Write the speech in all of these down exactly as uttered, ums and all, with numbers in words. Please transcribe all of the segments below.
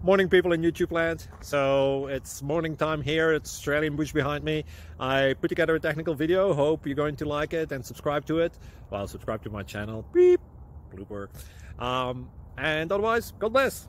Morning, people in YouTube land. So it's morning time here. It's Australian bush behind me. I put together a technical video. Hope you're going to like it and subscribe to it. Well, subscribe to my channel. Beep. Blooper. Um, and otherwise, God bless.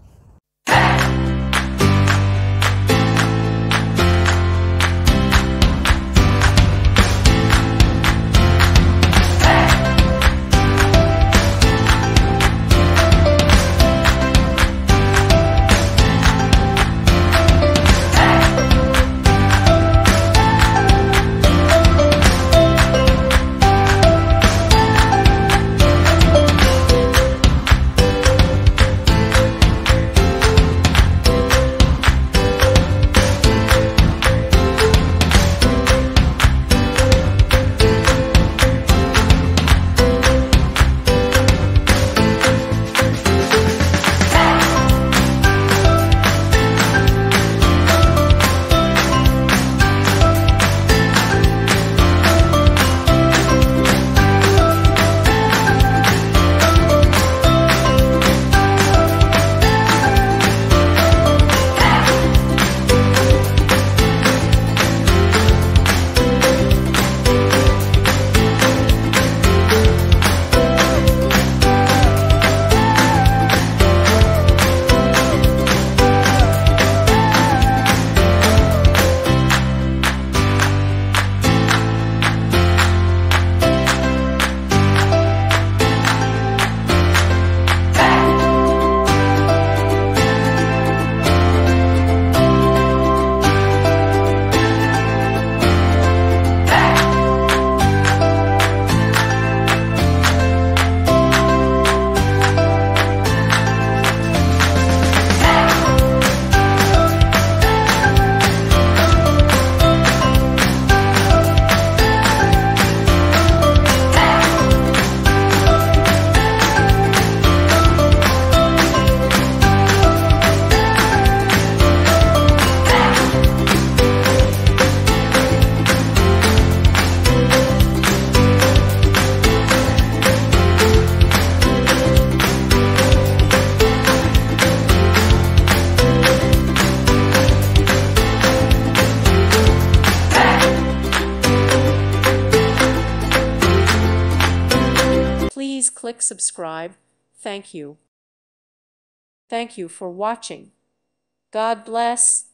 Please click subscribe. Thank you. Thank you for watching. God bless.